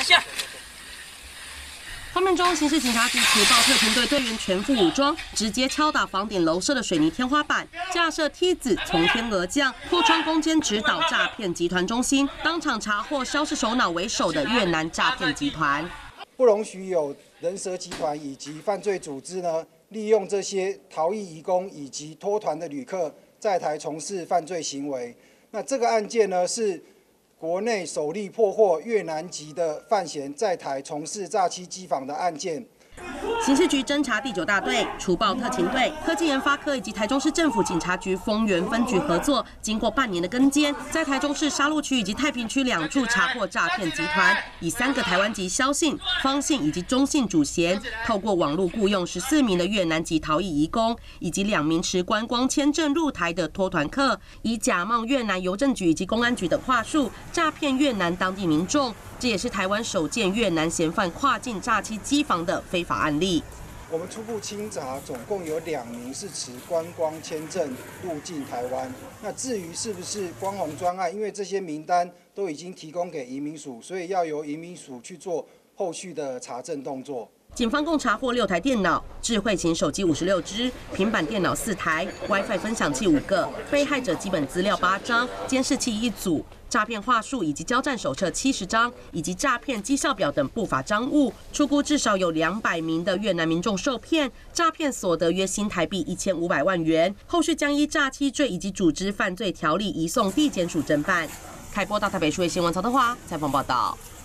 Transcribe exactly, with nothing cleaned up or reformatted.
下。 画面中，刑事警察局除暴特勤队队员全副武装，直接敲打房顶楼舍的水泥天花板，架设梯子从天而降，破窗攻坚，直捣诈骗集团中心，当场查获消失首脑为首的越南诈骗集团。 不容许有人蛇集团以及犯罪组织呢，利用这些逃逸移工以及脱团的旅客在台从事犯罪行为。那这个案件呢是 国内首例破获越南籍的犯嫌在台从事诈欺机房的案件。 刑事局侦查第九大队、除暴特勤队、科技研发科以及台中市政府警察局丰原分局合作，经过半年的跟监，在台中市沙鹿区以及太平区两处查获诈骗集团，以三个台湾籍萧姓、方姓以及中姓主嫌，透过网络雇佣十四名的越南籍逃逸移工，以及两名持观光签证入台的脱团客，以假冒越南邮政局以及公安局等话术，诈骗越南当地民众。 这也是台湾首件越南嫌犯跨境诈欺机房的非法案例。 我们初步清查，总共有两名是持观光签证入境台湾。那至于是不是光红专案，因为这些名单都已经提供给移民署，所以要由移民署去做后续的查证动作。 警方共查获六台电脑、智慧型手机五十六只、平板电脑四台、WiFi 分享器五个、被害者基本资料八张、监视器一组、诈骗话术以及交战手册七十张，以及诈骗绩效表等不法赃物。初估至少有两百名的越南民众受骗，诈骗所得约新台币一千五百万元。后续将依诈欺罪以及组织犯罪条例移送地检署侦办。开播到台北数位新闻曹德华采访报道。